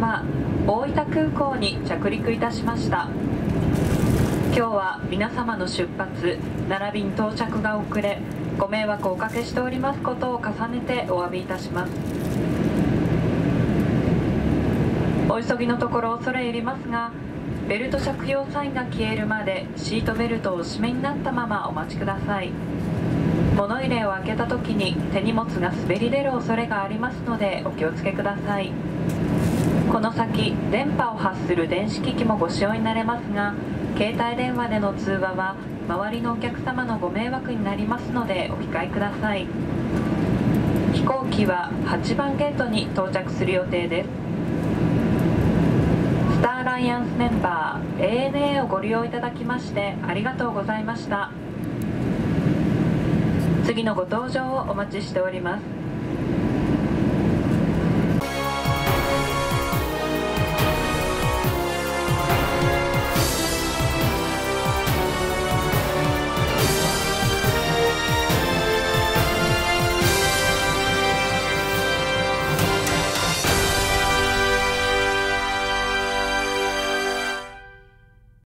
様、大分空港に着陸いたしました。今日は皆様の出発並びに到着が遅れ、ご迷惑をおかけしておりますことを重ねてお詫びいたします。お急ぎのところ恐れ入りますが、ベルト着用サインが消えるまでシートベルトをお締めになったままお待ちください。物入れを開けた時に手荷物が滑り出る恐れがありますのでお気をつけください。この先電波を発する電子機器もご使用になれますが、携帯電話での通話は周りのお客様のご迷惑になりますのでお控えください。飛行機は8番ゲートに到着する予定です。スターアライアンスメンバー ANA をご利用いただきましてありがとうございました。次のご搭乗をお待ちしております。